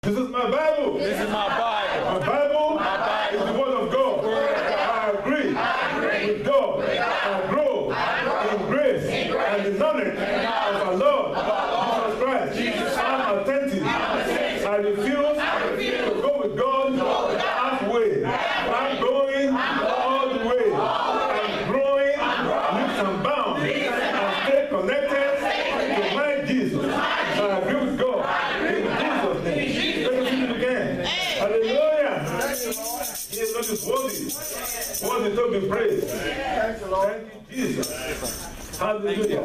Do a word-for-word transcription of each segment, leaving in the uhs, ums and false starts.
This is my Bible. This is my Bible. My Bible, My Bible is the Word of God. Word of God. I agree, I agree with God. I grow, I grow in grace, in grace and the knowledge of our Lord, Jesus Christ. Jesus. I'm attentive. I'm attentive. I refuse, I refuse to go with God halfway. I'm going all the way. I'm growing leaps and bounds. I stay connected to my Jesus. I agree with God. In Jesus' name. Let me see it again. Hallelujah. He is not just worthy. Worthy to be praised. Thank you, Jesus. Hallelujah.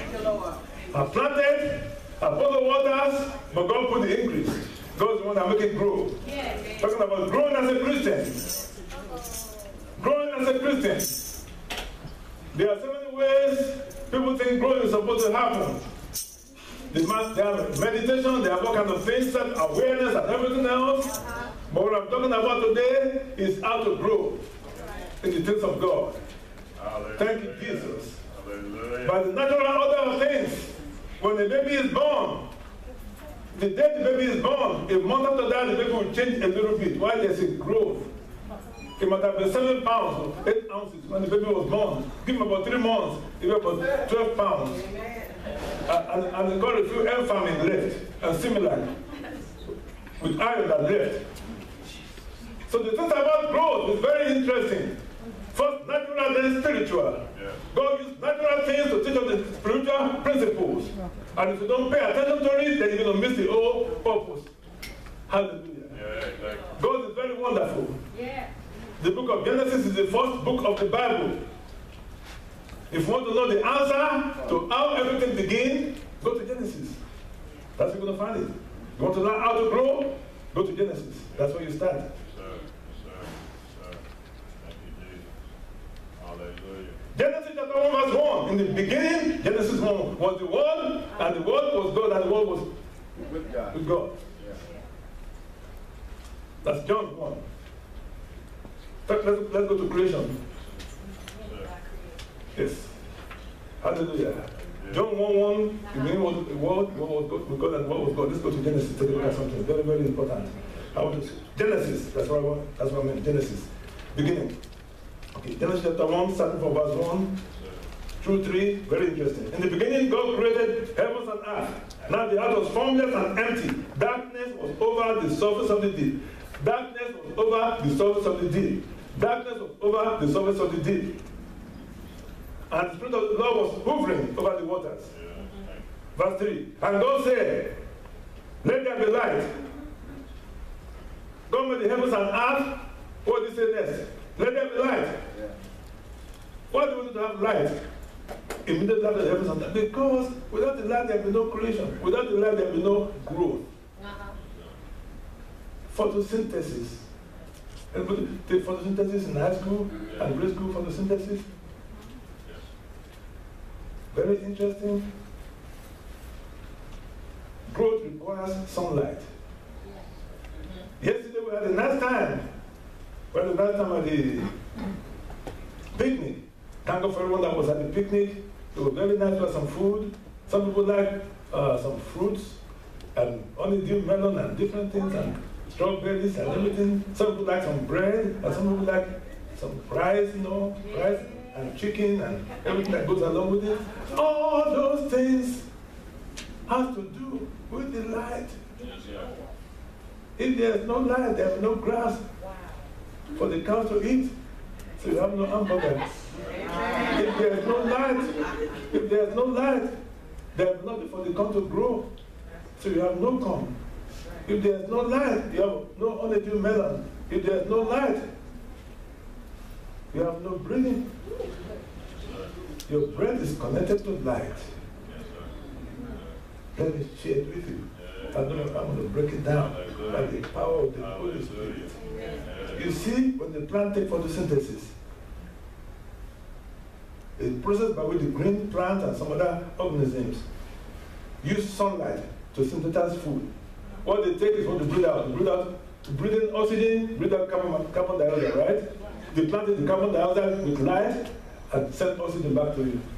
I planted, I put the waters, but God put the increase. God is the one that make it grow. Talking about growing as a Christian. Growing as a Christian. There are so many ways people think growing is supposed to happen. They must they have meditation, they have all kinds of things, awareness and everything else. But what I'm talking about today is how to grow in the things of God. Hallelujah. Thank you, Jesus. Hallelujah. By the natural order of things, when the baby is born, the day the baby is born, a month after that, the baby will change a little bit. Why there's a growth? It might have been seven pounds or eight ounces when the baby was born. Give him about three months, it was about twelve pounds. Uh, and, and they got a few air famine left, and similar, with iron that left. So the thing about growth is very interesting. First, natural, then spiritual. Yeah. God used natural things to teach us the spiritual principles. And if you don't pay attention to it, then you're going to miss the whole purpose. Hallelujah. Yeah, exactly. God is very wonderful. Yeah. The book of Genesis is the first book of the Bible. If you want to know the answer to how everything begins, go to Genesis. That's where you're going to find it. You want to learn how to grow? Go to Genesis. That's where you start. Genesis chapter one verse one. In the beginning, Genesis one was the Word, and the Word was God, and the Word was with God. With God. Yeah. That's John one. Let's, let's go to creation. Yes. Hallelujah. Yeah. John one one, the beginning was the Word, the Word was God, with God, and the Word was God. Let's go to Genesis. Take a look at something very, very important. I want to Genesis. That's what I want. That's what I meant. Genesis. Beginning. Okay, Genesis chapter one, starting from verse one through three, very interesting. In the beginning, God created heavens and earth. Now the earth was formless and empty. Darkness was over the surface of the deep. Darkness was over the surface of the deep. Darkness was over the surface of the deep. And the Spirit of the Lord was hovering over the waters. Verse three. And God said, let there be light. God made the heavens and earth. What did he say next? Let there be light. Yeah. Why do we need to have light? Immediately after the heavens and earth. Because without the light, there will be no creation. Without the light, there will be no growth. Uh-huh. Photosynthesis. Everybody take photosynthesis in high school yeah. and grade school photosynthesis. Yes. Very interesting. Growth requires sunlight. Yeah. Yesterday we had a nice time. Well, the last time at the picnic, thank God for everyone that was at the picnic. It was very nice. We had some food. Some people like uh, some fruits and honeydew melon and different things and strawberries and everything. Some people like some bread and some people like some rice, you know, rice and chicken and everything that goes along with it. All those things have to do with the light. If there's no light, there's no grass for the cows to eat, so you have no hamburger. If there's no light, if there's no light, there's nothing for the corn to grow, so you have no corn. If there's no light, you have no honeydew melon. If there's no light, you have no breathing. Your breath is connected to light. Let me share it with you. I'm going to, I'm going to break it down by the power of the Holy Spirit. You see, when the plant takes photosynthesis, a process by which the green plant and some other organisms use sunlight to synthesize food. What they take is what they breathe out. They breathe out, breathe in oxygen, breathe out carbon, carbon dioxide, right? They plant the carbon dioxide with light and send oxygen back to you.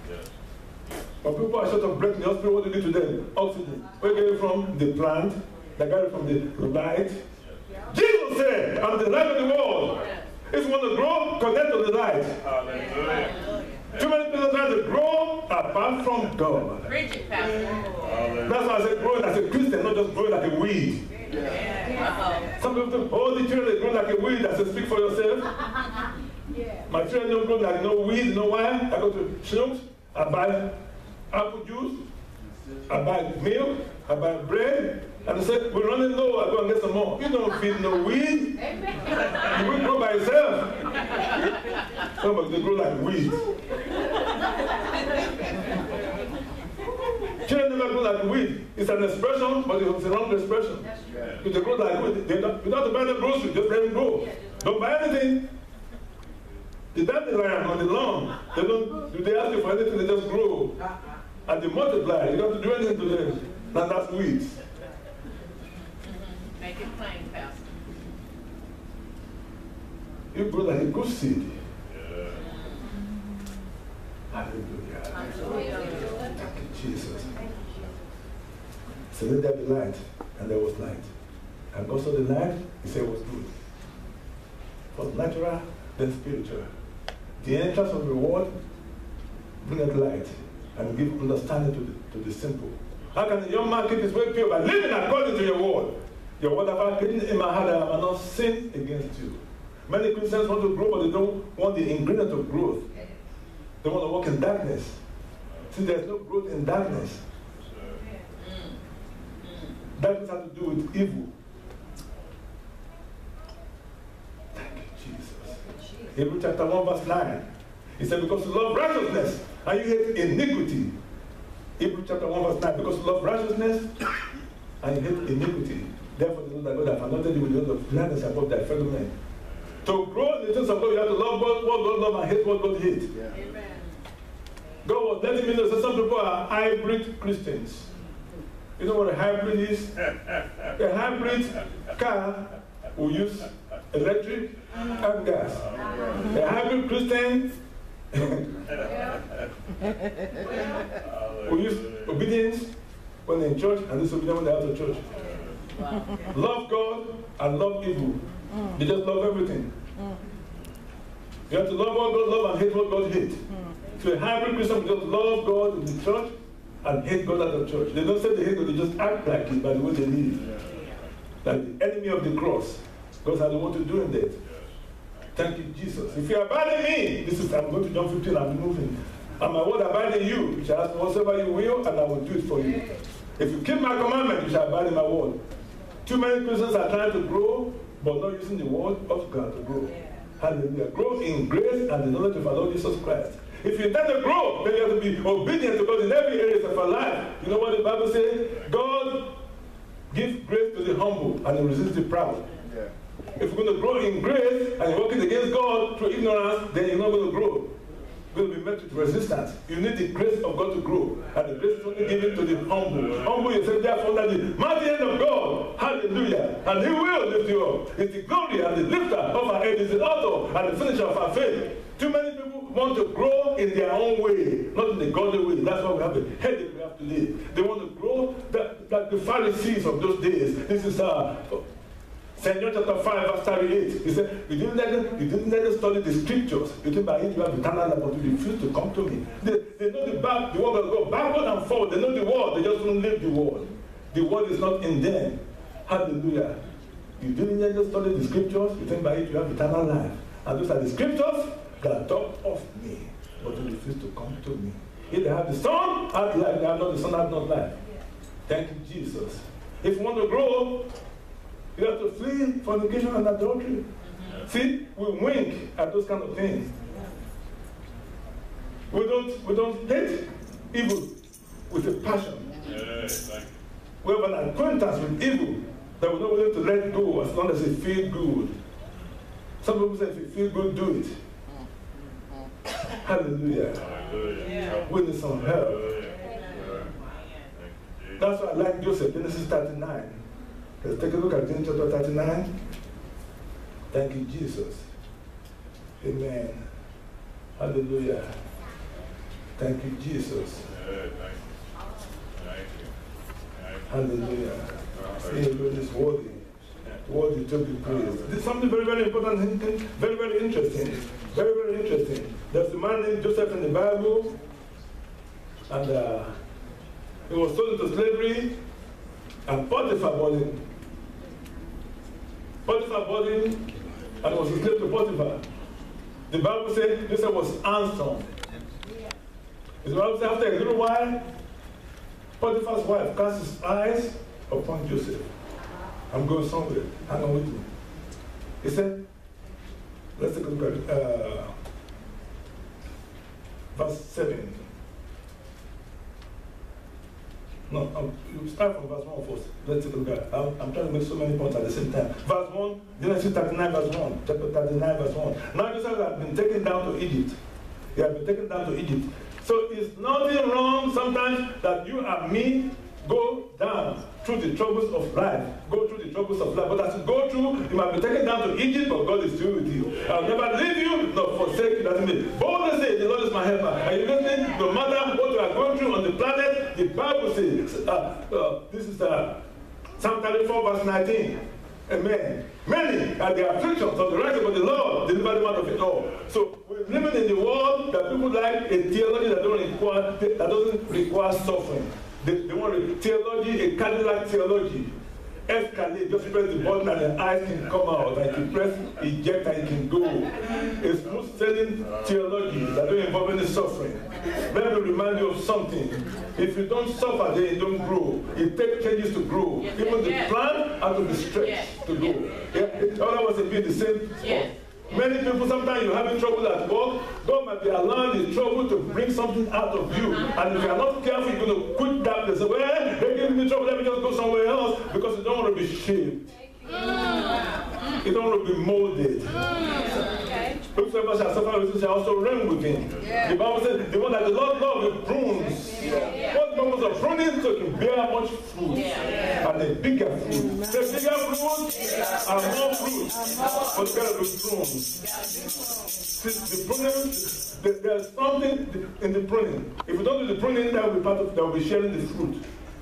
When people are short of breath in the hospital, what do you do to them? Oxygen. Where do you get it from? The plant that got it from the light. Jesus said, I'm the light of the world. If you want to grow, connect to the light. Hallelujah. Too many people try to grow apart from God. Preach it, Pastor. That's why I say growing as a Christian, not just growing like a weed. Yeah. Some people think, oh, the children, they grow like a weed. I say, speak for yourself. Yeah. My children don't grow like no weed, no wine. I go to Schnucks, I buy apple juice, I buy milk, I buy bread, and I say, we're running low, I go and get some more. You don't feed no weed. You will grow by yourself. Some of them grow like weeds. Children never grow like weed. It's an expression, but it's a wrong expression. If they grow like weed, they don't, you don't have to buy the grocery, just let them grow. Don't buy anything. The dandelion on the lawn, they don't, do they ask you for anything, they just grow. And they multiply, you don't have to do anything to them. And that's weeds. Mm-hmm. Make it plain, Pastor. You grow like a good seed. Yeah. Hallelujah. Hallelujah. Thank you, Jesus. So let there be light, and there was light. And God saw the light, he said it was good. First natural, then spiritual. The entrance of the word bringeth light and give understanding to the, to the simple. How can a young man keep his way pure? By living according to your word. Your word have hidden in my heart that I may not sin against you. Many Christians want to grow, but they don't want the ingredient of growth. They want to walk in darkness. See, there's no growth in darkness. Darkness has to do with evil. Thank you, Jesus. Hebrews chapter one, verse nine. He said, because you love righteousness and you hate iniquity. Hebrews chapter one, verse nine. Because you love righteousness and you hate iniquity. Therefore, the Lord thy God hath anointed you with the oil of gladness above thy fellow men. To grow in the things of God, you have to love God, what God loves, and hate what God hates. Yeah. Amen. God was letting me know that some people are hybrid Christians. You know what a hybrid is? A hybrid car will use electric and gas. A hybrid Christian will use obedience when they're in church and disobedience when they're out of church. Wow. Love God and love evil. Mm. They just love everything. Mm. You have to love what God loves and hate what God hates. Mm. So a hybrid Christian will just love God in the church and hate God out of church. They don't say they hate God, they just act like it by the way they live. Yeah. Like the enemy of the cross. God has what to do in that. Thank you, Jesus. If you abide in me, this is, I'm going to John fifteen, I'm moving. And my word abide in you. You shall ask whatsoever you will, and I will do it for you. If you keep my commandment, you shall abide in my word. Too many Christians are trying to grow, but not using the word of God to grow. Yeah. Hallelujah. Grow in grace and the knowledge of our Lord Jesus Christ. If you intend to grow, then you have to be obedient to God in every area of our life. You know what the Bible says? God gives grace to the humble and he resists the proud. Yeah. If you're going to grow in grace and you're working against God through ignorance, then you're not going to grow. Will be met with resistance. You need the grace of God to grow. And the grace is only given to the humble. Humble yourself therefore that the mighty hand of God. Hallelujah. And he will lift you up. It's the glory and the lifter of our head. It's the author and the finisher of our faith. Too many people want to grow in their own way, not in the godly way. That's why we have the headache we have to live. They want to grow that, that the Pharisees of those days. This is uh Saint John chapter five, verse thirty-eight. He said, you didn't let them, you didn't let them study the scriptures. You think by it you have eternal life, but you refuse to come to me. They, they know the back, the word will go backward and forward. They know the word, they just don't live the word. The word is not in them. Hallelujah. You didn't let them study the scriptures. You think by it you have eternal life. And those are the scriptures that talk of me, but you refuse to come to me. If they have the Son, have life. They have not the Son, have not life. Thank you, Jesus. If you want to grow, you have to flee fornication and adultery. Mm-hmm. See, we wink at those kind of things. We don't, we don't hate evil with a passion. Yes, like we have an acquaintance with evil that we're not willing to let go as long as it feels good. Some people say if you feel good, do it. Hallelujah. Hallelujah. Yeah. We need some help. That's why I like Joseph, Genesis thirty-nine. Let's take a look at Genesis chapter thirty-nine. Thank you, Jesus. Amen. Hallelujah. Thank you, Jesus. Hallelujah. He alone is worthy. Worthy to be praised. This is something very, very important, very, very interesting. Very, very interesting. There's a man named Joseph in the Bible, and uh, he was sold into slavery, and Potiphar bought him. Potiphar bought him, and was a slave to Potiphar. The Bible said Joseph was handsome. The Bible said after a little while, Potiphar's wife cast his eyes upon Joseph. I'm going somewhere. Hang on with me. He said, let's take a look at uh, verse seven. No, um, you start from verse one first. Let's take a look at it. I'm, I'm trying to make so many points at the same time. Verse one, Genesis thirty-nine, verse one. Chapter thirty-nine, verse one. Now Joseph had been taken down to Egypt. He had been taken down to Egypt. So it's nothing wrong sometimes that you and me go down through the troubles of life. Go through the troubles of life. But as you go through, you might be taken down to Egypt, but God is still with you. I'll never leave you, nor forsake you. That's me. Boldly say, the Lord is my helper. Are you listening? No matter what you are going through on the planet, the Bible says, uh, uh, this is uh, Psalm thirty-four, verse nineteen. Amen. Many are the afflictions of the righteous, but the Lord deliver them out of it all. So we're living in the world that people like a theology that don't require that doesn't require suffering. They, they want a theology, a Cadillac theology. Escalate, just press the button and the eyes can come out. And you press eject and it can go. A smooth sailing theology that don't involve any suffering. Let me remind you of something. If you don't suffer, then you don't grow. It takes changes to grow. Yes, even the yes. plant has to be stretched yes. to grow. Yeah? All of us have been the same spot. Yes. Many people, sometimes you're having trouble at work. God might be allowing the trouble to bring something out of you. And if you're not careful, you're going to quit that place. Well, they're giving me trouble, let me just go somewhere else, because you don't want to be shaped. You don't want to be molded. Whosoever shall suffer with him shall also reign with him. Yeah. The Bible says the one that the Lord loves, he prunes. Yeah. What the purpose of pruning? So it can bear much fruit. Yeah. And a bigger fruit. The bigger fruit yeah. and more fruit. But it's got to be pruned. The pruning, the, there's something in the pruning. If you don't do the pruning, that will be part of that will be sharing the fruit.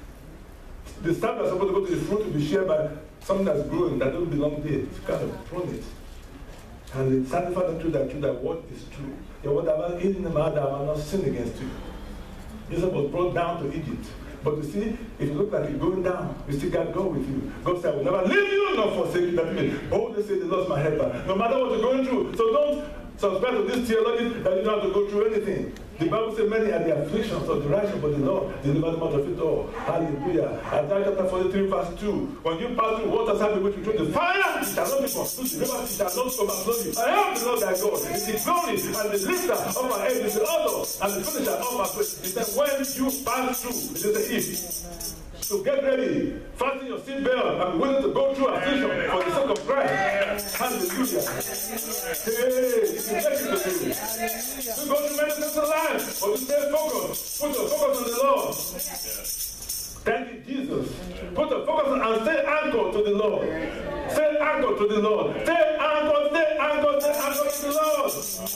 The staff that's supposed to go to the fruit will be shared by something that's growing that doesn't belong there. You kind of prune it. And sanctify them through that truth that what is true. Yeah, whatever is in the matter, I will not sin against you. Jesus was brought down to Egypt. But you see, if you look like you're going down, you still got God with you. God said, I will never leave you nor forsake you. That means boldly say the Lord is my helper. No matter what you're going through. So don't subscribe to this theology that you don't have to go through anything. The Bible says many are the afflictions of the righteous, but the Lord deliver them out of it all. Hallelujah. Isaiah chapter forty-three, verse two. When you pass through waters, have been through the fire, it shall not be consumed. The river shall not overflow you. I am the Lord thy God. It's the glory and the lifter of my head is the author and the finisher of my faith. He said, when you pass through, it is the if. So get ready, fasten your seatbelt, and be willing to go through affliction for the sake of Christ. Hallelujah. Hey, it's a blessing to do. You go through many things in life, but you stay focused. Put your focus on the Lord. Thank you, Jesus. Put your focus on and stay anchored to the Lord. Stay anchored to the Lord. Stay anchored, stay anchored, stay anchored to the Lord.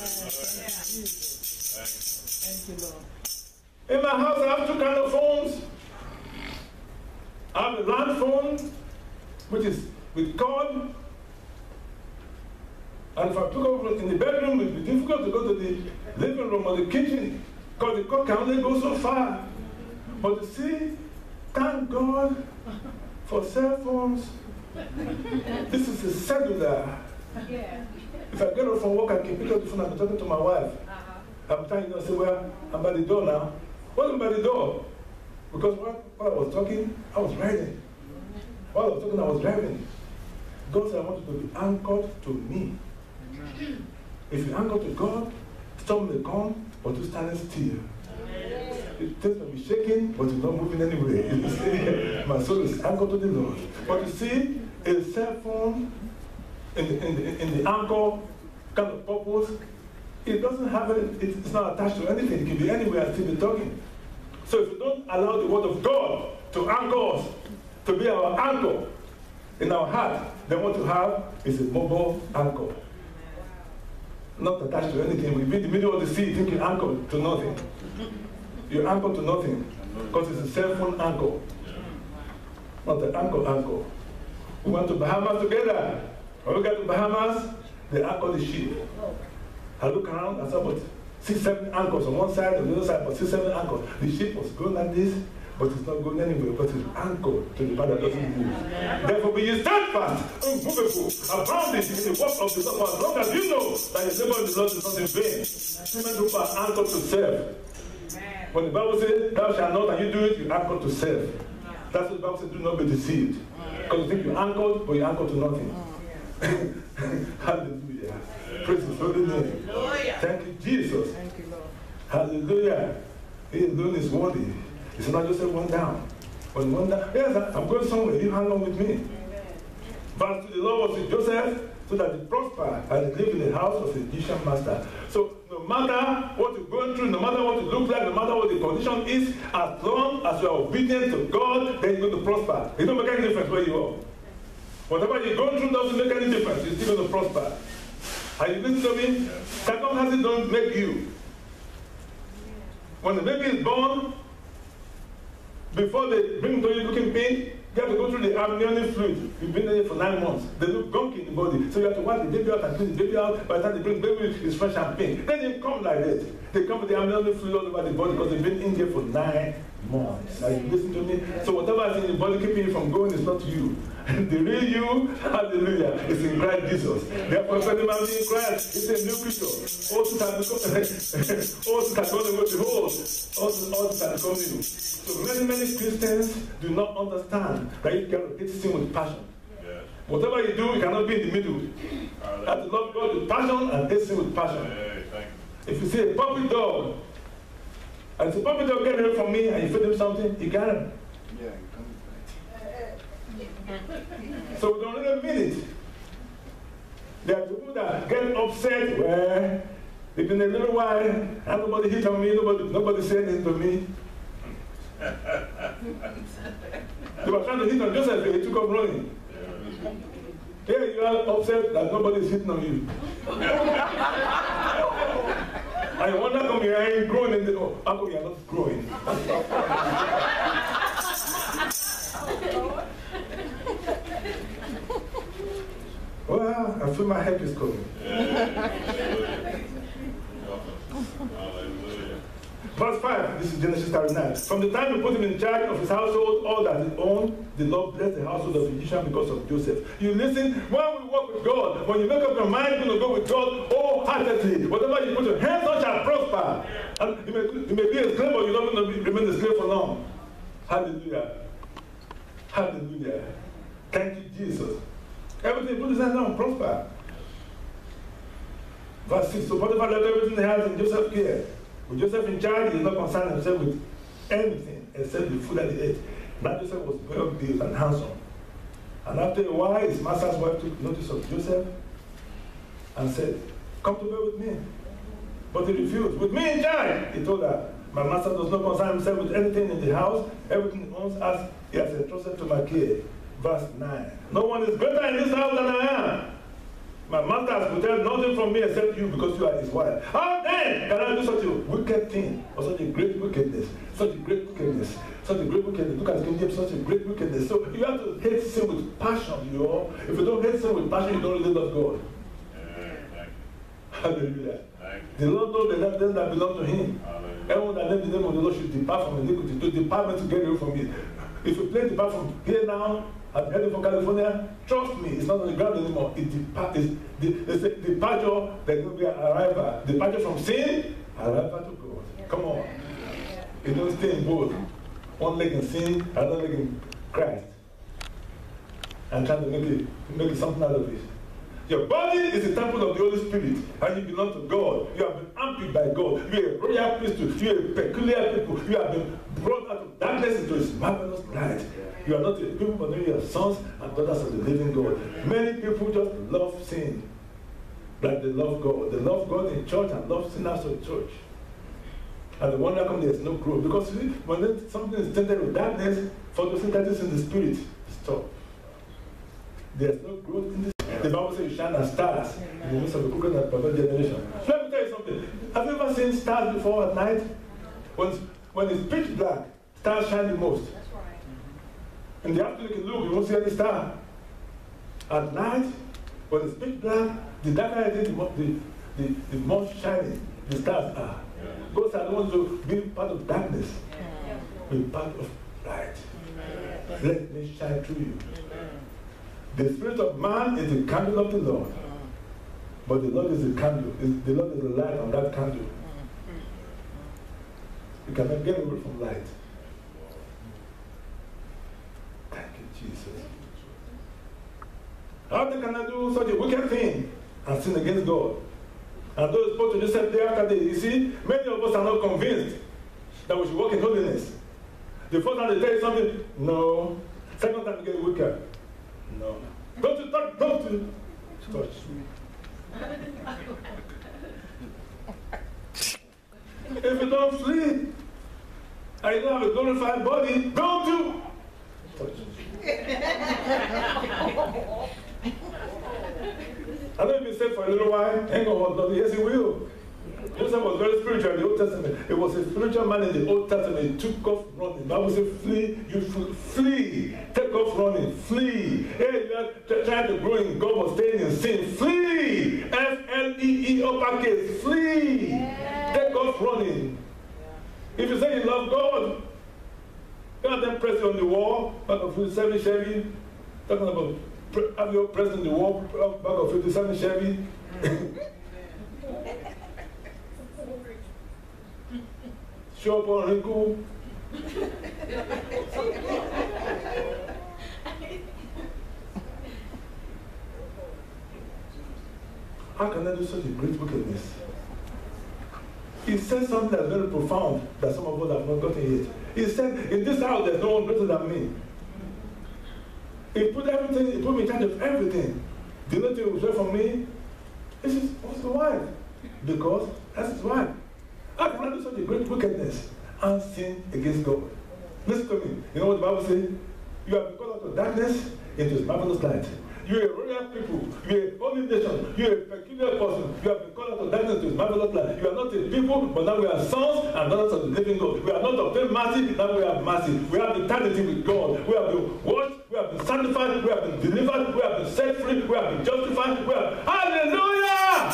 Thank you, Lord. In my house, I have two kind of phones. I have a land phone, which is with cord. And if I took over in the bedroom, it would be difficult to go to the living room or the kitchen, because the cord can only go so far. But you see, thank God for cell phones. This is a cellular. Yeah. If I get up from work, I can pick up the phone and be talking to my wife. Uh-huh. I'm telling you, I say, well, I'm by the door now. What's by the door? Because while, while I was talking, I was riding. While I was talking, I was driving. God said, I want you to be anchored to me. If you anchor to God, storm may come, but you stand still. Things may be shaking, but you're not moving anywhere. My soul is anchored to the Lord. But you see, a cell phone in the, in the, in the anchor kind of purpose, it doesn't have it, it's not attached to anything. It can be anywhere and still be talking. So if you don't allow the word of God to anchor us, to be our anchor in our heart, then what you have is a mobile anchor. Not attached to anything. We be in the middle of the sea thinking anchor to nothing. You're anchored to nothing because it's a cell phone anchor. not the anchor, anchor. We went to Bahamas together. When we got to Bahamas, they anchored the ship. I look around, I saw about six, seven anchors on one side, on the other side, but six, seven anchors. The ship was going like this, but it's not going anywhere, but it's anchored to the part that doesn't move. Therefore, be ye steadfast, unmovable, abounding in the work of the Lord, for as long as you know that your labor in the Lord is not in vain. Women who are anchored to serve. When the Bible says, thou shalt not, and you do it, you anchor to serve. That's what the Bible says, do not be deceived. Because you think you're anchored, but you're anchored to nothing. Hallelujah. Praise His holy name. Thank you, Jesus. Thank you, Lord. Hallelujah. He alone is worthy. It's not just a one down. When one down, yes, I'm going somewhere, you hang on with me. Verse two, the Lord was with Joseph so that he prospered and he lived in the house of his Egyptian master. So no matter what you're going through, no matter what it looks like, no matter what the condition is, as long as you are obedient to God, then you're going to prosper. It don't make any difference where you are. Whatever you're going through doesn't make any difference. You're still going to prosper. Are you listening to me? Circumstances don't make you. When the baby is born, before they bring him to you looking pink, you have to go through the amniotic fluid. You've been there for nine months. They look gunky in the body. So you have to wipe the baby out and clean the baby out. By the time they bring the baby, it's fresh and pink. Then they come like this. They come with the amniotic fluid all over the body because they've been in there for nine months. Are you listening to me? So whatever is in the body keeping you from going is not you. The real you, hallelujah, is in Christ Jesus. Therefore, if any man be in Christ, it's a new creature. All things are become, all things are going to behold. All things are become new. So many, many Christians do not understand that you can hate sin with passion. Yes. Whatever you do, you cannot be in the middle. You have to love God with passion and hate sin with passion. Hey, if you see a puppy dog, and the puppy dog get away from me, and you feed him something, you got him. Yeah, so we don't really mean it. There are people that get upset where it's been a little while, and nobody hit on me, nobody, nobody said anything to me. They were trying to hit on Joseph, and he took off running. Here you are upset that nobody is hitting on you. I wonder how you ain't growing in the oh, how come you are not growing? Well, I feel my help is coming. Verse five, this is Genesis thirty-nine. From the time he put him in charge of his household, all that he owned, the Lord blessed the household of the Egyptian because of Joseph. You listen, when we walk with God, when you make up your mind, you're going to go with God wholeheartedly. Whatever you put your hands on shall prosper. And you may, you may be a slave, but you're not going to remain a slave for long. Hallelujah. Hallelujah. Thank you, Jesus. Everything put his hands on, prosper. Verse six, so Potiphar left everything he has in Joseph's care. With Joseph in charge, he did not concern himself with anything except the food that he ate. Now Joseph was well built and handsome. And after a while, his master's wife took notice of Joseph and said, come to bed with me. But he refused. With me in charge, he told her, my master does not concern himself with anything in the house. Everything he owns as he has entrusted to my care. Verse nine. No one is greater in this house than I am. My master has withheld nothing from me except you because you are his wife. How then can I do such a wicked thing or such a great wickedness? Such a great wickedness. Such a great wickedness. Look at King James, such a great wickedness. So you have to hate sin with passion, you know. If you don't hate sin with passion, you don't really love God. Yeah, hallelujah. The Lord knows the things that belong to him. Hallelujah. Everyone that names the name of the Lord should depart from iniquity, to depart to get away from it. If you play depart from here now, I'm heading for California, trust me, it's not on the ground anymore. It depart, it's, it's a departure, there's going to be an arrival. Departure from sin, arrival to God. Come on. You don't stay in both. One leg in sin, another leg in Christ. And trying to make it, make it something out of it. Your body is the temple of the Holy Spirit, and you belong to God. You have been handpicked by God. You are a royal priesthood. You are a peculiar people. You have been brought out of darkness into His marvelous light. You are not a people, but you are sons and daughters of the living God. Many people just love sin, like they love God. They love God in church and love sin outside church. And the wonder comes there is no growth. Because when something is tainted with darkness, photosynthesis in the spirit, stop. There's no growth in this. The Bible says you shine as stars in the midst of a crooked and perverse generation. Let me tell you something. Have you ever seen stars before at night? When, when it's pitch black, stars shine the most. In the afternoon, you can look, you won't see any star. At night, when it's pitch black, the darker it is, the more, the, the, the more shining the stars are. God said, I don't want to be part of darkness, be part of light. Let me shine through you. The spirit of man is the candle of the Lord, but the Lord is the candle. The Lord is the light on that candle. You cannot get away from light. Thank you, Jesus. How can I do such a wicked thing and sin against God? And those spoke to Joseph day after day. You see, many of us are not convinced that we should walk in holiness. The first time they tell you something, no. Second time you get wicked, no. Don't you touch, don't you touch me. If you don't flee, and you don't have a glorified body, don't you touch me. I know you've been saved for a little while. Hang on, yes, he will. Joseph was very spiritual in the Old Testament. He was a spiritual man in the Old Testament. He took off running. The Bible says, flee, you fl flee. Take off running, flee. Hey, you are trying to grow in God or staying in sin. Flee. F L E E uppercase. Flee. Yeah. Take off running. Yeah. If you say you love God, you have them press you on the wall, back of fifty-seven Chevy, talking about have you pressed on the wall, back of fifty-seven Chevy. Show up on Rico. How can I do such a great wickedness? He said something that's very profound that some of us have not gotten yet. He said, in this house there's no one greater than me. He put everything, he put me in charge of everything. The only thing he was from me, this is what's the wife? Because that's his wife. How can I do such a great wickedness and sin against God? Listen to me. You know what the Bible says? You have been called out of darkness into his marvelous light. You are a royal people. You are a holy nation. You are a peculiar person. You have been called out of darkness into his marvelous light. You are not a people, but now we are sons and daughters of the living God. We are not obtained mercy, now we have mercy. We have eternity with God. We have been washed, we have been sanctified, we have been delivered, we have been set free, we have been justified. We have hallelujah!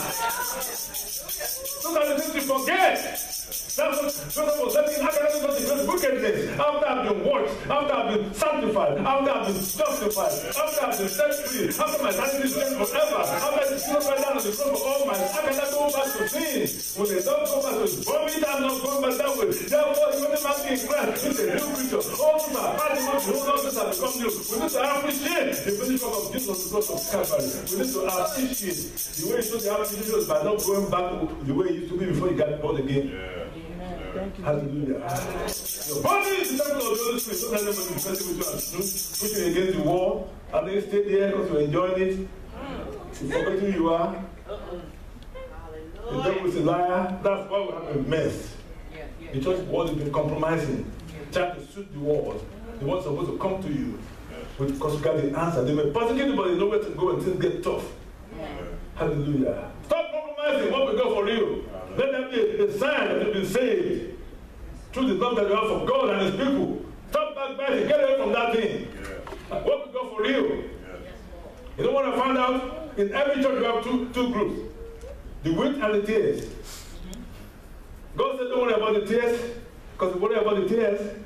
Those are the things you forget. That's what Joseph was saying. How can I do such a great wickedness? After I've been washed, after I've been sanctified, after I've been justified, after I've been set free, after my sanity is changed forever, after I still right down on the front of all my, how can I go back to sin? When they don't go back to sin, vomit, I'm not going back that way. Therefore, even if I'm in Christ, it's a new creature. All through my heart, the whole nonsense has become new. We need to appreciate the finished work of Jesus on the cross of Calvary. We need to appreciate the way you should appreciate Jesus by not going back to the way it used to be before you got born again. Yeah. Thank you. Hallelujah. Your body is the temple of the Holy Spirit. Don't let them be present with you and pushing against the wall. And then stay there because you're enjoying it. You forget who you are. The devil is a liar. That's why we have a mess. The church world has been compromising, trying to suit the world. The ones supposed to come to you because you got the answer. They may persecute you, but they know where to go and things get tough. Hallelujah. Stop compromising what we got for you. Let that be a, a sign that you've been saved through the love that you have for God and his people. Stop backbiting. Get away from that thing. Yeah. What we got for real. Yeah. You know what I found out? In every church you have two, two groups. The wheat and the tears. Mm-hmm. God said don't worry about the tears, because if you worry about the tears,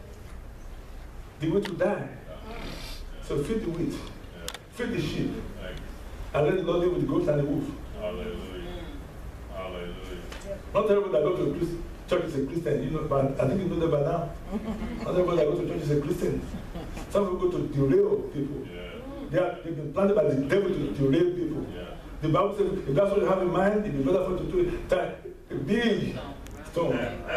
the wheat will die. Yeah. So feed the wheat. Yeah. Feed the sheep. Thanks. And let the Lord deal with the goats and the wolf. Hallelujah. Hallelujah. Not everybody that goes to a Christ, church is a Christian, you know, but I think you know that by now. Not everybody that goes to church is a Christian. Some people go to derail people. Yeah. They are, they've been planted by the devil to derail people. Yeah. The Bible says, if that's what you have in mind, it is better for you to do it. A big stone.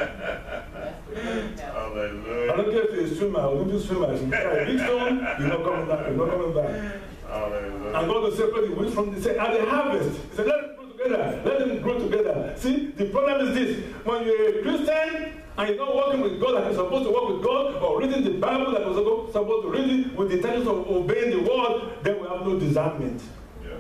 Hallelujah. I don't care if you're a swimmer, I don't do swimmers. If you try a big stone, you're not coming back. You're not coming back. Hallelujah. And God will separate the wheat from the say, at the harvest. He said, let them grow together. Let them grow together. See, the problem is this. When you're a Christian and you're not working with God like you're supposed to work with God, or reading the Bible like you're supposed to read it with the intention of obeying the word, then we have no discernment. Yeah.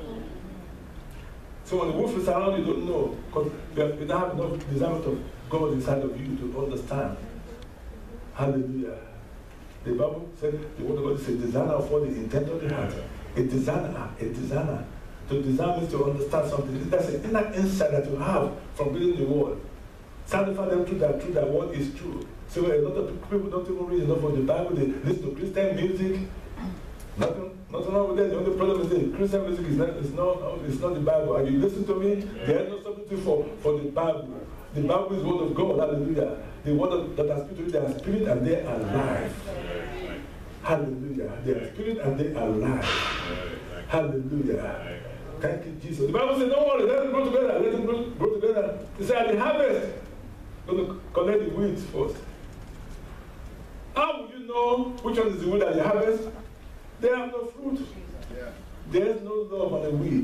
So when the wolf is around, you don't know, because you don't have enough discernment of God inside of you to understand. Hallelujah. The Bible said the word of God is a designer of what the intent of the heart. A designer, a designer. To design means to understand something. That's an inner insight that you have from reading the word. Sanctify them through that, through that word is true. So a lot of people don't even read enough of the Bible. They listen to Christian music. Nothing, nothing wrong with that. The only problem is that Christian music is not, is not, it's not the Bible. And you listen to me, there is no substitute for, for the Bible. The Bible is the word of God. Hallelujah. The word of, that has spirit, they are spirit and they are life. Hallelujah. They are spirit and they are life. Hallelujah. Thank you, Jesus. The Bible says, don't worry, let them grow together. Let them grow, grow together. They say, at the harvest, you're going to collect the weeds first. How will you know which one is the weed at the harvest? They have no fruit. Yeah. There is no love on the weed.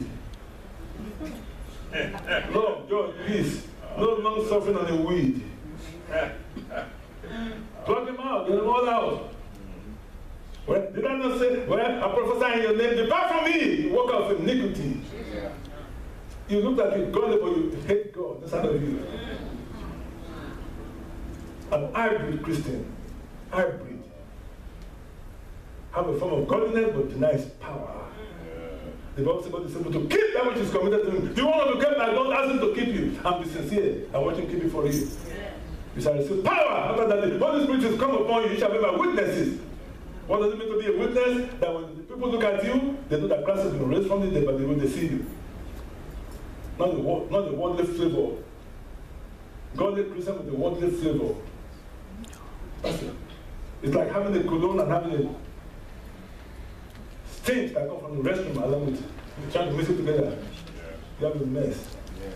Love, joy, peace. No long suffering on the weed. Pluck them out, get them all out. Well, did I not say, well, I prophesy in your name, depart from me, you walk out of iniquity. Yeah. You look like you're godly, but you hate God. That's how you. An hybrid Christian, hybrid, have a form of godliness but denies power. Yeah. The Bible says God is able to keep that which is committed to him. Do you want to be kept by God? Ask him to keep you and be sincere and watch him keep it for you. Yeah. You shall receive power. After that, the Holy Spirit has come upon you, you shall be my witnesses. What does it mean to be a witness? That when the people look at you, they know that Christ has been raised from the dead, but they will they see you. Not the, not the worldly flavor. Godly Christian with the worldly flavor. That's it. It's like having a cologne and having a stench that comes from the restroom along with you trying to mix it together. You have a mess.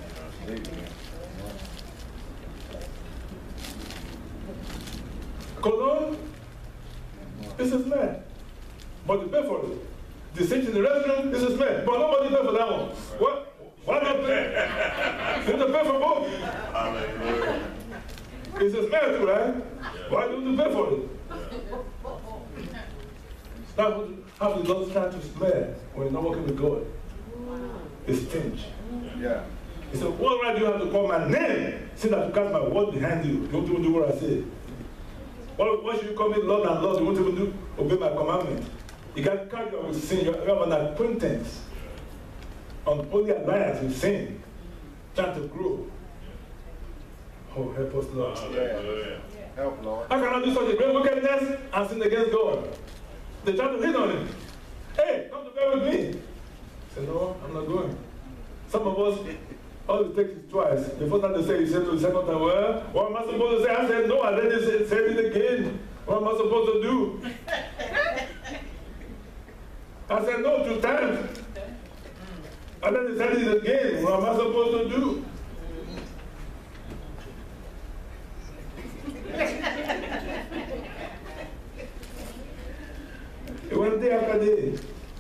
Cologne, this is man. But you pay for it. The stench in the restroom, this is man. But nobody pay for that one. What? Why not pay? You have to pay for both. It's a smell too, right? Why don't you pay for it? That's how the Lord trying to smell when you're not working with God. It's stench. Yeah. He said, what right do you have to call my name? See that you cast my word behind you. You won't even do what I say. Why, why should you call me Lord and Lord? You won't even do, obey my commandment. You can't carry on with sin. You have an acquaintance. Unholy alliance with sin. Trying to grow. Oh, help us, Lord. Yeah. Help, Lord. How can I do such a great wickedness and sin against God? They try to hit on him. Hey, come to bed with me. I said, no, I'm not going. Some of us, all it takes is twice. The first time they say, he said to the second time, well, what am I supposed to say? I said, no, and then they said, say it again. What am I supposed to do? I said, no, two times. And then they said it again. What am I supposed to do? It went day after day.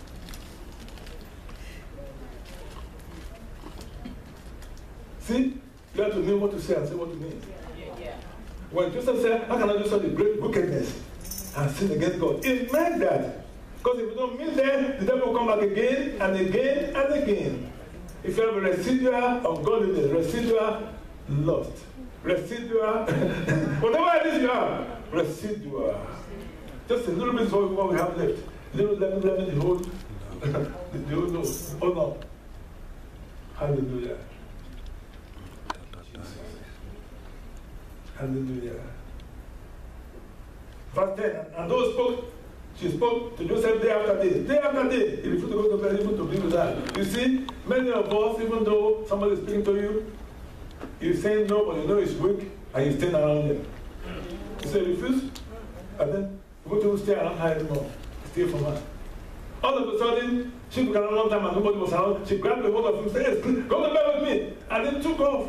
See, you have to know what to say and say what you mean. Yeah, yeah. When Joseph said, how can I do such a great wickedness and sin against God? It meant that. Because if you don't mean that, the devil will come back again and again and again. If you have a residual of godliness, residual lust, residual, whatever it is you have, residual. Just a little bit is what we have left. Little lemon, lemon, the whole, the whole nose. Oh no. Hallelujah. Hallelujah. Verse ten, and those spoke, she spoke to Joseph day after day, day after day. He refused to go to bed, even to be with her. You see, many of us, even though somebody is speaking to you, you're saying no, but you know it's weak, and you're staying around them. You say refuse, and then you want to stay around her anymore. Stay from her. All of a sudden, she took around a long time and nobody was around. She grabbed the hold of him and said, yes, go to bed with me. And then took off.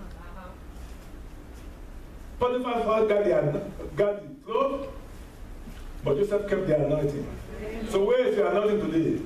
Potiphar's wife got the clothes, but Joseph kept the anointing. So where is your anointing today?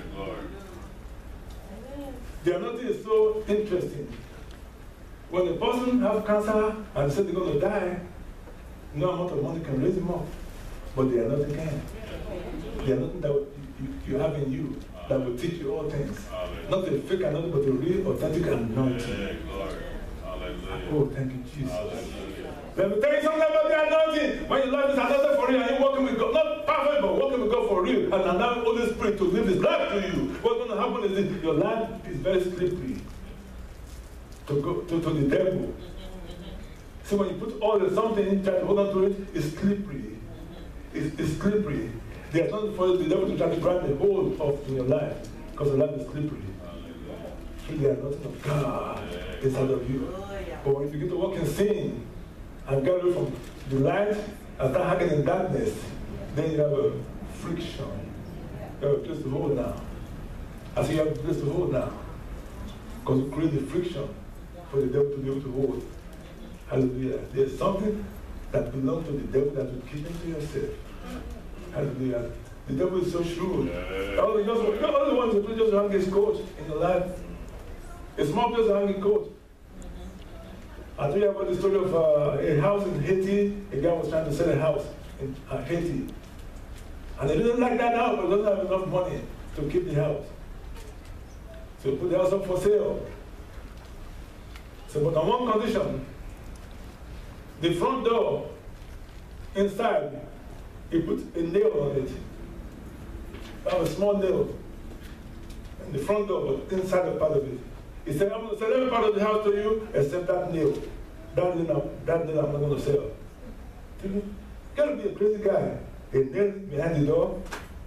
The anointing is so interesting. When a person has cancer and said they're going to die, no amount of money can raise him up. But the anointing can. The anointing that you, you have in you that will teach you all things. Not a fake anointing, but a real, authentic anointing. Oh, thank you, Jesus. Let me tell you something about the anointing. When you love this anointing for real and you're working with God, not perfect, but working with God for real, and allow the Holy Spirit to live His life to you, what's going to happen is this, your life is very slippery to go to, to the devil. See, when you put all the something, try to hold on to it, it's slippery. It's, it's slippery. There's nothing for the devil to try to grab the hold of in your life, because your life is slippery. Through the anointing of God inside of you. But when you begin to walk in sin and get away from the light and start hanging in darkness, then you have a friction. You have a place to hold now. I say you have a place to hold now. Because you create the friction for the devil to be able to hold. Hallelujah. There's something that belongs to the devil that you keep into yourself. Hallelujah. The devil is so shrewd. All the only one to just hang his coat in your life. A small place to hang his coat. I told you about the story of uh, a house in Haiti. A guy was trying to sell a house in uh, Haiti. And he didn't like that house, but he doesn't have enough money to keep the house. So he put the house up for sale. So, but on one condition, the front door, inside, he put a nail on it. A small nail in the front door, but inside the part of it. He said, I'm going to sell every part of the house to you except that nail. That nail, that nail I'm not going to sell. You got to be a crazy guy. A nail behind the door.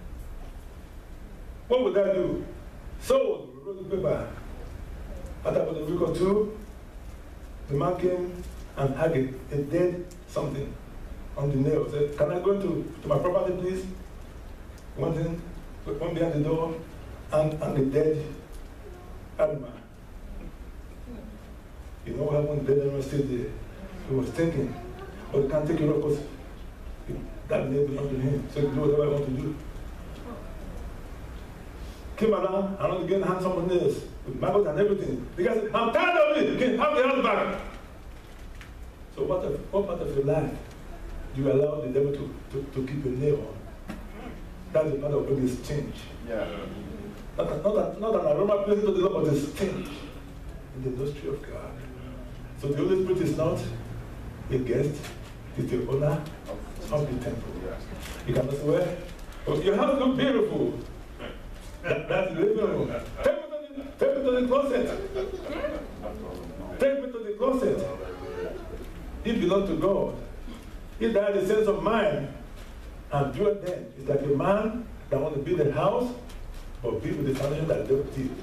What would that do? Sold, wrote the paper. After about a week or two, the man came and had a, a dead something on the nail. Said, can I go into to my property, please? One thing, one behind the door, and, and the dead animal. You know what happened? The dead animal stayed there. He was thinking, but he can't take it off because that nail belonged to him. So he can do whatever I want to do. Came around and again hand someone else with maggots and everything. The guy said, I'm tired of it. Okay, have the house back. So what, if, what part of your life do you allow the devil to, to, to keep your nail on? That's the part of bringing stench. Yeah. Not, not, not an aroma pleasing to the Lord, but a stench in the industry of God. So the Holy Spirit is not a guest, it's the owner of the temple. You can say, well, oh, your house looks beautiful. That, that's the living room. Take me to the, take me to the closet. Take me to the closet. It belongs to God. He that has a sense of mind and do it then. It's like a man that wants to build a house, but build with the foundation that don't build.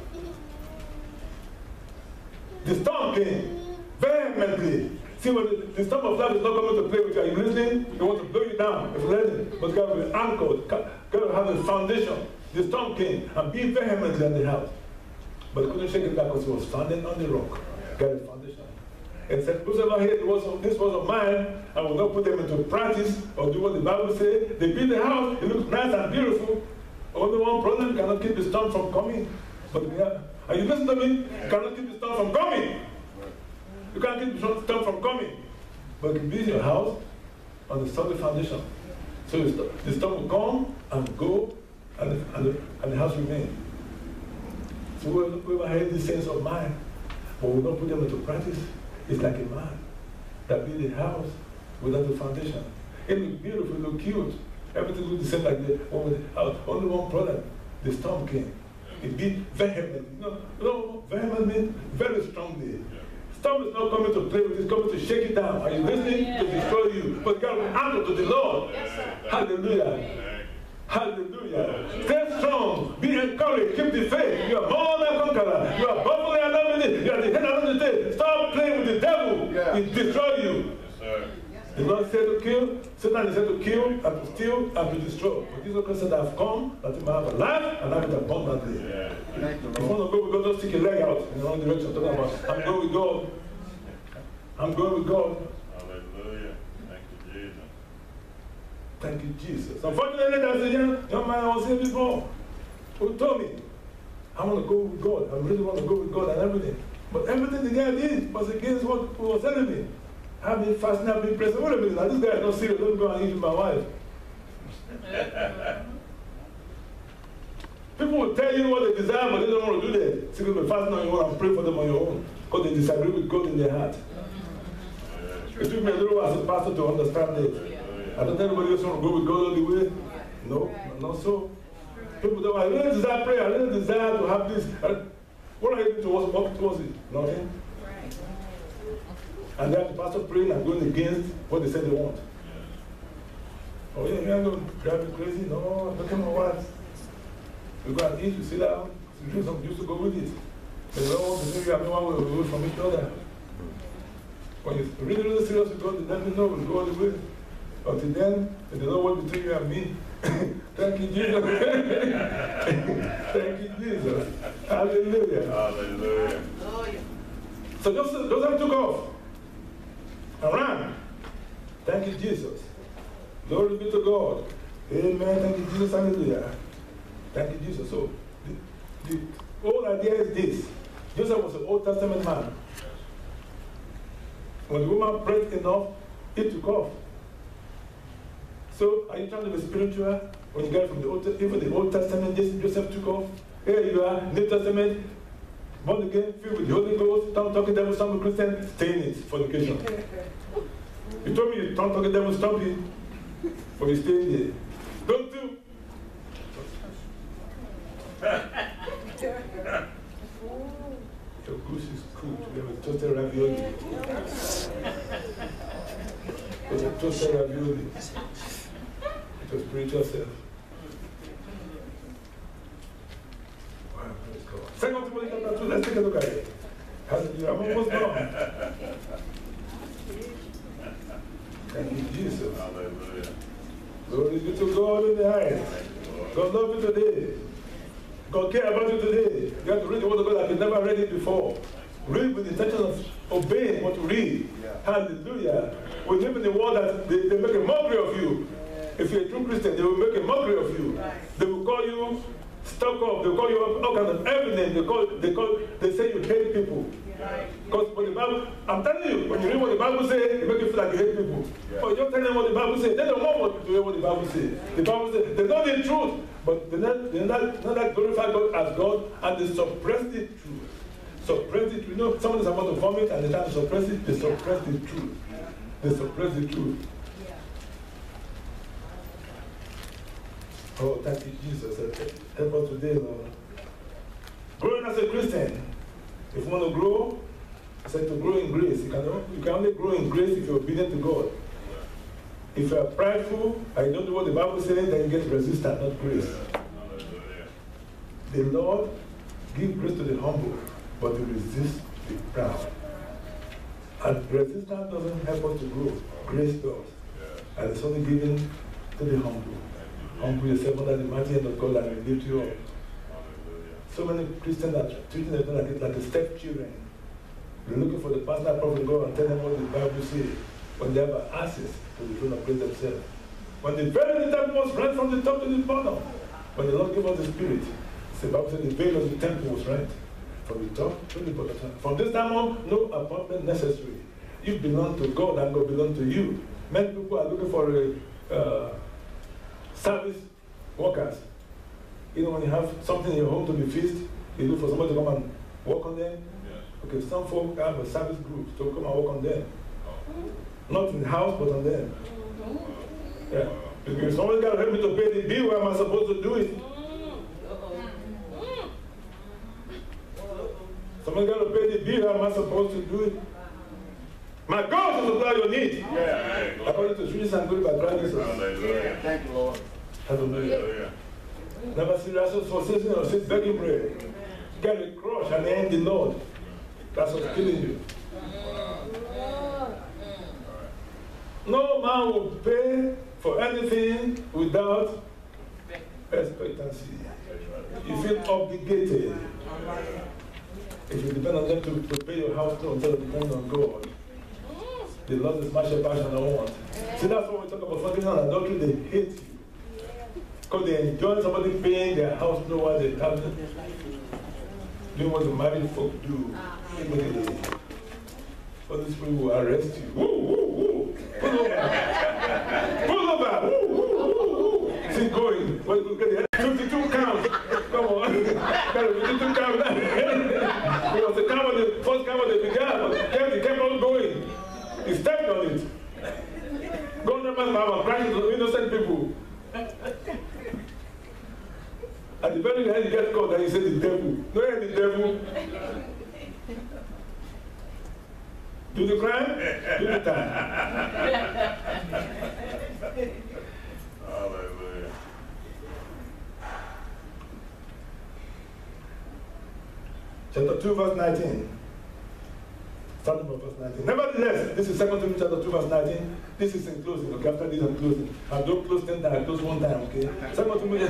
The storm came vehemently. See, when the, the storm of life is not coming to play with you, are you listening? It wants to blow you down. If you're listening, but God will be anchored. God will have a foundation. The storm came and beat vehemently on the house. But he couldn't shake it back because he was standing on the rock. Got a foundation. And said, whosoever heard this was of mine, I will not put them into practice or do what the Bible says. They build the house, it looks nice and beautiful. Only one problem, cannot keep the storm from coming. But we have, are you listening to me? You cannot keep the storm from coming. You can't keep the storm from coming. But you build your house on the solid foundation. So the storm will come and go, and the, and the, and the house remains. So whoever has this sense of mind, but will not put them into practice, it's like a man that built a house without a foundation. It looked beautiful, it looked cute. Everything looked the same like the one with the house. Only one problem, the storm came. It beat vehemently. No, no, vehemently, very strongly. Storm is not coming to play with, it's coming to shake it down. Are you listening? Yeah. To destroy you. But God will answer to the Lord. Yes, hallelujah. Hallelujah. Stay strong. Be encouraged. Keep the faith. You are more than conqueror. You are above and not beneath. You are the head and not the tail. Stop playing with the devil. Yeah. He destroy you. Yes, sir. The Lord said to kill. Satan is said to kill and to steal and to destroy. But Jesus Christ said, I have come that you might have a life and have it abundantly. Yeah. If you want to go with God, just stick your leg out in the wrong direction. Talking about, I'm going with God. I'm going with God. Hallelujah. Thank you, Jesus. Thank you, Jesus. Unfortunately, there's a young, young man I was here before who told me, I want to go with God. I really want to go with God and everything. But everything the guy did was against what he was telling me. I've been fasting, I've been pressing. Wait a minute, now this guy is not serious. Let me go and eat with my wife. People will tell you what they desire, but they don't want to do that. See, people fasting on your own and pray for them on your own because they disagree with God in their heart. It took me a little while as a pastor to understand it. I don't think everybody else want to go with God all the way. No, not so. People say, I really desire prayer, I really desire to have this. What are you doing towards, what towards it? Nothing. And then the pastor praying and going against what they said they want. Oh, yeah, you're going to drive me crazy? No, look at my wife. You go and eat, you sit down, you drink some juice to go with it. But you don't want to think you have no one will go from each other. When you're really, really serious with God, you let me know, we'll go all the way. Until then, if they don't want between you and me, thank you, Jesus. Thank you, Jesus. Hallelujah. Hallelujah. So Joseph, Joseph took off and ran. Thank you, Jesus. Glory be to God. Amen. Thank you, Jesus. Hallelujah. Thank you, Jesus. So, the, the whole idea is this. Joseph was an Old Testament man. When the woman prayed enough, he took off. So, are you trying to be spiritual? When you get from the Old, even the Old Testament, Joseph took off. Here you are, New Testament, born again, filled with the Holy Ghost, don't talk to devil, some Christian, stay in it, fornication. You told me you don't talk to devil, stop it, but you stay in there. Don't do. Your goose is cooked. We have a toasted ravioli. It was a toasted ravioli. It was spiritual self. Wow, praise God. Second Timothy chapter two, let's take a look at it. Hallelujah. I'm almost done. Thank you, Jesus. Hallelujah. Glory be to God in the highest. God love you today. God care about you today. You have to read the word of God like you've never read it before. Read with the intention of obeying what you read. Yeah. Hallelujah. We live in a world that they, they make a mockery of you. If you're a true Christian, they will make a mockery of you. Right. They will call you stuck up. They will call you all kinds of evidence. They call, they call, they say you hate people. Because when the Bible, I'm telling you, when you read what the Bible says, it makes you feel like you hate people. Yeah. But you're telling them what the Bible says. They don't want what, to hear what the Bible says. The Bible says they know the truth, but they're not, they're not, not that glorify God as God, and they suppress the truth. Suppress it. You know, someone is about to vomit and they try to suppress it. They suppress the truth. They suppress the truth. Oh, thank you, Jesus. Help us today, Lord. Growing as a Christian. If you want to grow, I said to grow in grace. You can, you can only grow in grace if you're obedient to God. If you are prideful and you don't do what the Bible says, then you get resistance, not grace. The Lord gives grace to the humble, but He resists the proud. And resistance doesn't help us to grow. Grace does. And it's only given to the humble. Humble yourself under the mighty hand of God and He will lift you up. So many Christians are treating them like, like a stepchildren. They're looking for the pastor, prophet, God, and tell them what the Bible says when they have access to the throne of grace themselves. When the very little was rent from the top to the bottom, when the Lord gave us the Spirit, the Bible said the veil of the temple was rent from the top to the bottom. From this time on, no appointment necessary. You belong to God and God belongs to you. Many people are looking for a, uh, service workers. You know, when you have something in your home to be fixed, you look for somebody to come and work on them. Yeah. Okay, some folk have a service group to come and work on them. Oh. Not in the house, but on them. Mm-hmm. Yeah. Because somebody got to help me to pay the bill, where am I supposed to do it? Mm-hmm. Somebody got to pay the bill, how am I supposed to do it? My God will supply your need. Yeah. According to Jesus and good by Christ. Hallelujah. Thank you, Lord. Hallelujah. Hallelujah. Never see rations for season or sit begging bread. Get a crush and end the Lord. That's what's killing you. No man will pay for anything without expectancy. You feel obligated. If you depend on them to, to pay your house bill instead of depending on God, the Lord is my shepherd and I want. See, that's what we talk about fornication and adultery. They hate you. Because they enjoy somebody paying their house, know what they have, doing what the married folk do. For this people will arrest you. Woo, woo, woo. Pull over. Pull over. Woo, woo, woo, woo. See, going. fifty-two counts. Come on. fifty-two counts. It was the count of the first count they began, but they kept on going. He stepped on it. God never have a crying to innocent people. At the very end, he gets caught and he said, the devil. No, yeah, the devil. Do the crime, do the time. Hallelujah. Chapter two, verse nineteen. Starting from verse nineteen. Nevertheless, this is Second Timothy chapter two, verse nineteen. This is in closing, okay? After this, I'm closing. I don't close ten times, I close one time, okay? Second Timothy.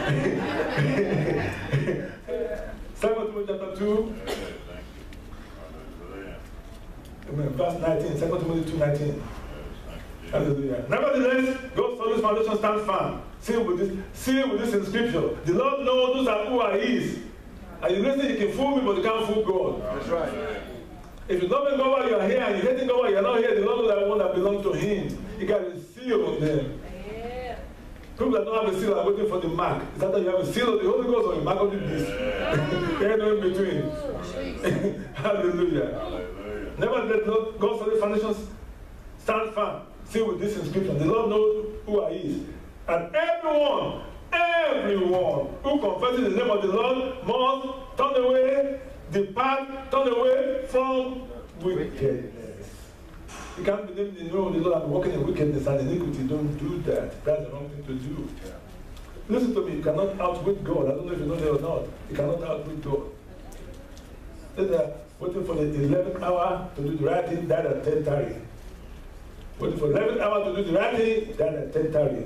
Second Timothy chapter two. Amen. Verse nineteen. Second Timothy two, nineteen. Hallelujah. Nevertheless, God's solid foundation stands firm. Seal with this, seal with this in scripture. The Lord knows those are who are his. And you listen, you can fool me, but you can't fool God. That's right. If you're loving God while you're here and you're hating God while you're not here, the Lord knows that one that belongs to him. You got a seal on them. Yeah. People that don't have a seal are waiting for the mark. Is that that you have a seal of the Holy Ghost or a mark of the beast? They're no in between. Hallelujah. Hallelujah. Never let God's solid foundations stand firm. See with this inscription. The Lord knows who are his. And everyone, everyone who confesses the name of the Lord must turn away, depart, turn away from wickedness. You can't believe in the name of the Lord and walking in wickedness and iniquity. Don't do that. That's the wrong thing to do. Listen to me. You cannot outwit God. I don't know if you know that or not. You cannot outwit God. They're waiting for the eleventh hour to do the right thing, died at ten thirty. Waiting for the eleventh hour to do the right thing, died at ten thirty.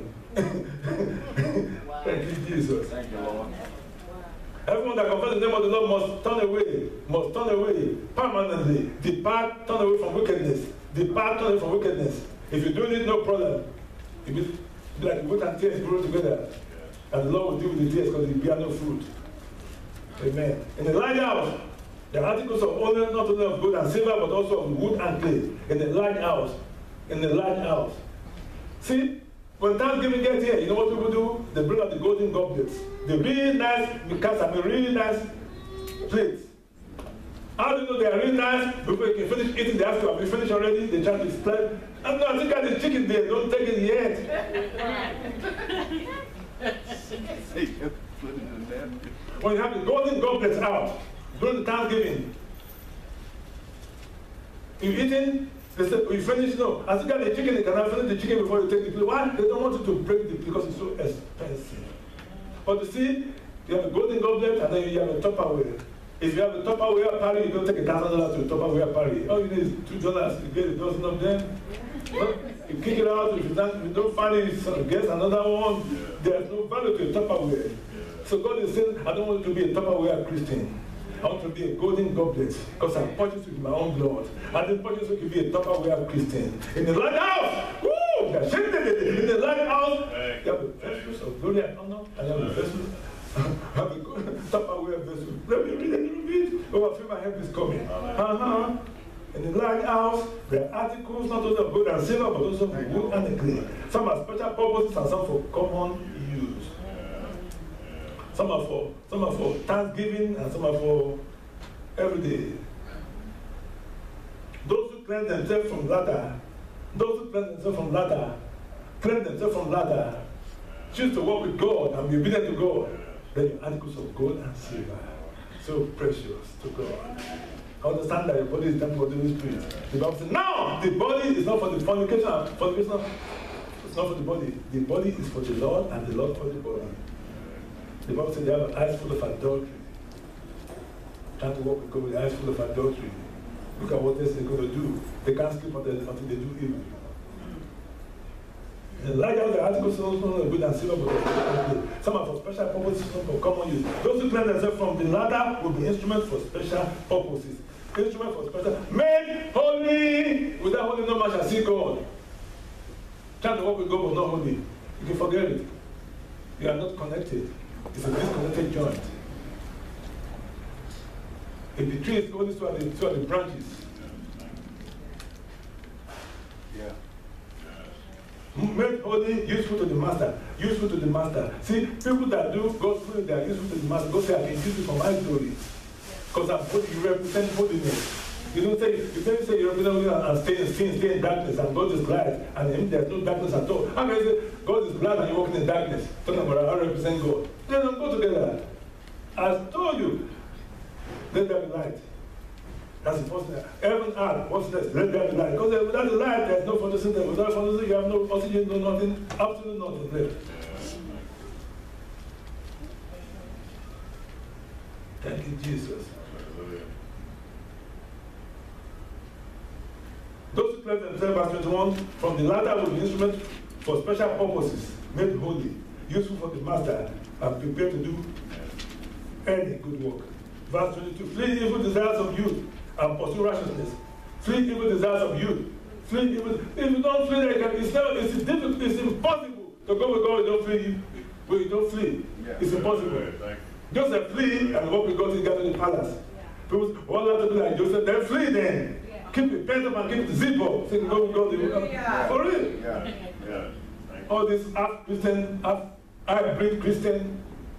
Thank you, Jesus. Thank you, Lord. Everyone that confesses the name of the Lord must turn away, must turn away permanently. Depart, turn away from wickedness. Depart, turn away from wickedness. If you do it, no problem. If you be like wood and tears grow together, and the Lord will deal with the tears because it will bear no fruit. Amen. In the large house, the articles of honor not only of gold and silver, but also of wood and clay. In the large house, in the large house. See, when Thanksgiving gets here, you know what people do? They bring out the golden goblets. The really nice, because I mean really nice plates. How do you know they are really nice? Before you can finish eating, they ask you, have you finished already? They try to explain. I'm not, I think I the chicken there, don't take it yet. When you have the golden goblets out, during the Thanksgiving, you eating, they say, you finish, no. I think I the chicken, they cannot finish the chicken before you take the plate. Why? They don't want you to break the plate because it's so expensive. But you see, you have a golden goblet and then you have a Tupperware. If you have a Tupperware party, you don't take a thousand dollars to a Tupperware party. All you need is two dollars to get a dozen of them. Well, you kick it out, if you don't, if you don't find it, so get another one. Yeah. There's no value to a Tupperware. Yeah. So God is saying, I don't want you to be a Tupperware Christian. I want to be a golden goblet because I purchased with my own blood. I didn't purchase to be a Tupperware Christian. In the lighthouse, woo! In the lighthouse, you have the vessels of glory and honor, and you have the vessels. Have a Tupperware vessel. Let me read a little bit. Oh, I feel my help is coming. Uh-huh. In the lighthouse, there are articles not only of gold and silver, but also of wood and clay. Some are special purposes and some for common use. Some are for some are for Thanksgiving and some are for every day. Those who cleanse themselves from ladder, those who cleanse themselves from ladder, cleanse themselves from ladder, choose to walk with God and be obedient to God. Then your articles of gold and silver, so precious to God. I understand that your body is temple of the Holy Spirit. The Bible says, no, the body is not for the fornication. Fornication, it's not for the body. The body is for the Lord, and the Lord for the body. The Bible says they have eyes full of adultery. Trying to walk with God with eyes full of adultery. Look at what they're going to do. They can't sleep until, until they do evil. And like how the articles are also good and silver, but some are for special purposes, some for common use. Those who cleanse themselves from the ladder will be instruments for special purposes. Instruments for special. Made holy! Without holy, no man shall see God. Trying to walk with God but not holy. You can forget it. You are not connected. It's a disconnected joint. If the tree is only two of the, two of the branches. Yeah. Made holy, useful to the master. Useful to the master. See, people that do God's will, they are useful to the master. God says, I can use it for my glory. Because I'm holy, you represent holiness. You don't say, you don't say you're going to stay in sin, stay in darkness, and God is light, and in him there's no darkness at all. How can you say God is light and you're walking in darkness? Talking about how to represent God. They don't go together. I told you, let there be light. That's the first thing. Heaven, earth, what's next? Let there be light. Because without the light, there's no photosynthesis. Without photosynthesis, you have no oxygen, no nothing, absolutely nothing left. Thank you, Jesus. Those who cleanse themselves, verse twenty-one, from the latter will be instrument for special purposes, made holy, useful for the master, and prepared to do any good work. Verse twenty-two, flee evil desires of youth and pursue righteousness. Flee evil desires of youth. Flee evil. If you don't flee, it's, not, it's difficult, it's impossible to go with God and don't flee. When you don't flee, yeah. It's impossible. Joseph flee and walk with God to get to the palace. People want to do like Joseph, then flee then. Yeah. Keep the pen up and keep the zip up. So you go with God. Yeah. For real. Yeah. Yeah. All this half-Christian, half-hybrid Christian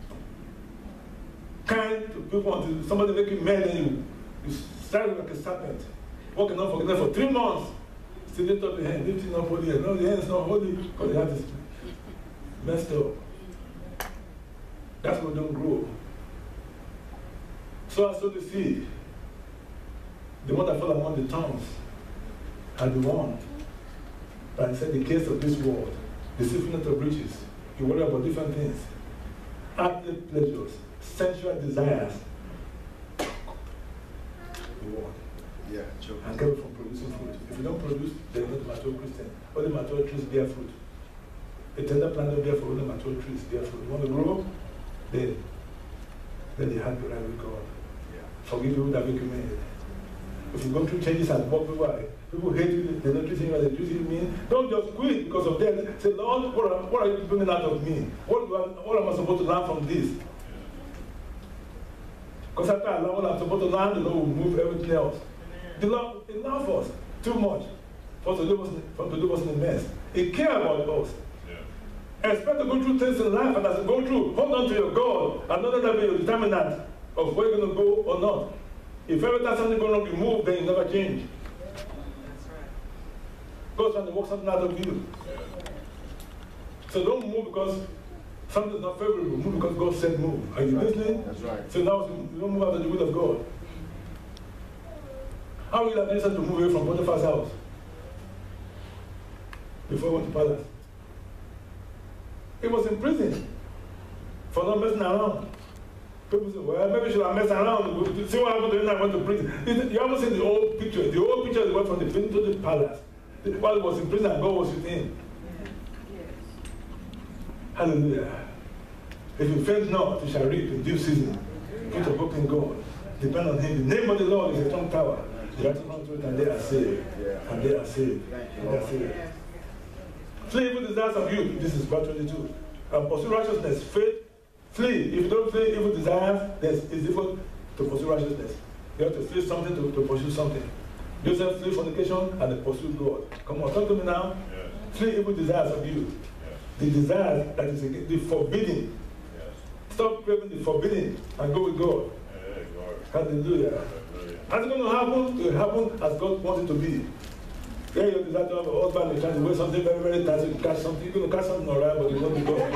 kind to people until somebody make you mad and you, you start like a serpent. Walking on for, for three months. Still lift up your hand, lifting up holy hand. No, the hand is not holy because the heart is messed up. That's what don't grow. So I saw the seed. The one that fell among the tongues are the one that said the case of this world, deceitfulness of riches. You worry about different things. Earthly pleasures, sensual desires. The world. Yeah, sure. And kept from producing fruit. If you don't produce, then you're not a mature Christian. Only mature trees bear fruit. A tender plant don't bear fruit, only mature trees bear fruit. You want to grow? Then, then they have to right with God. Yeah. Forgive people that make you mad. If you go through changes at work, people, people hate you, they're not treating you as they treat you. Don't just quit because of that. Say, Lord, what are, what are you bringing out of me? What, do I, what am I supposed to learn from this? Because after I learn what I'm supposed to learn, the Lord will move everything else. The Lord, He loves us too much for to leave us, for to leave us in a mess. He cares about us. Expect to go through things in life, and as you go through, hold on to your God, and not let that be your determinant of where you're going to go or not. If every time something going to be moved, then you never change. That's right. God's trying to work something out of you. So don't move because something's not favorable. Move because God said move. Are you That's listening? Right. That's right. So now you don't move out of the will of God. How will you have decided to move away from Potiphar's house before he went to palace? He was in prison for not messing around. People say, well, maybe should have messed around. See what happened to him when I went to prison. You haven't seen the old picture. The old picture went from the prison to the palace. While he was in prison, and God was with him. Yes. Hallelujah. If you faint not, you shall reap in due season. Put your hope in God. Depend on Him. The name of the Lord is a strong tower. The righteous run through it, and they are saved. And they are saved. And they are saved. Flee evil desires of youth. This is verse twenty-two. And pursue righteousness. Faith. Flee. If you don't flee evil desires, then it's difficult to pursue righteousness. You have to flee something to, to pursue something. Joseph flee fornication and they pursue God. Come on, talk to me now. Yes. Flee evil desires of youth. Yes. The desires that is against the forbidden. Yes. Stop craving the forbidden and go with God. Hey, God. Hallelujah. Hallelujah. How's it going to happen? It will happen as God wants it to be. Yeah, you desire to have a husband, you're trying to wear something very, very tight, so you catch something. You're going to catch something all right, but you won't be God.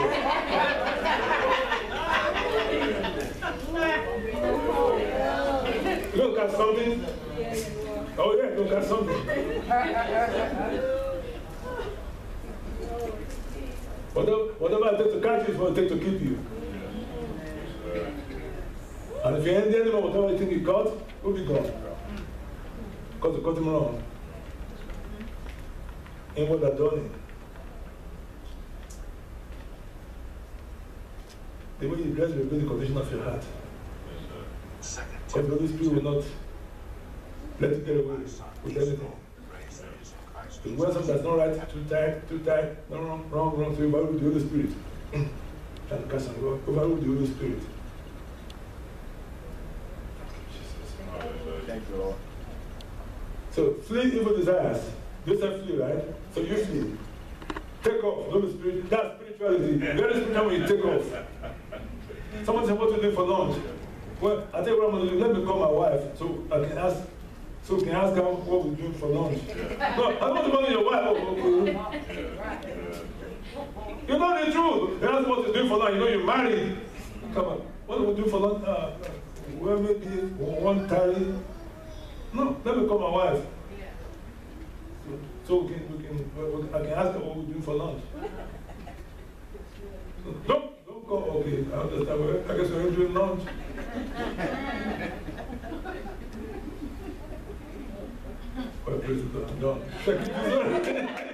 You're going to catch something. Oh, yeah, you're going to catch something. Whatever, whatever it takes to catch you is what it takes to keep you. And if you end the animal, whatever you think you caught, will be gone. Because you caught him wrong. In what they're doing. The way you dress will be the condition of your heart. If the Holy Spirit will not let you get away with anything. If you wear something that's not right, too tight, too tight, no, wrong, wrong, wrong, so you overrule the Holy Spirit. And cast and go, overrule the Holy Spirit. Thank you, Lord. So, flee evil desires. Joseph flee, right? So you flee. Take off. Holy Spirit. That's spirituality. Very spiritual when you take off. Someone said, what to do for lunch? Well, I tell you what I'm going to do. Let me call my wife so I can ask So can I ask her what we're doing for lunch? Yeah. No, I don't want to bother your wife. Oh, okay. Yeah. You know the truth. That's what you're doing for lunch. You know you're married. Come on. What do we do for lunch? Uh, well, maybe one tarry. No, let me call my wife. So, so we can, we can, I can ask her what we do for lunch. So, don't, don't call. Okay, I understand. I guess we're doing lunch. Well, praise God. No.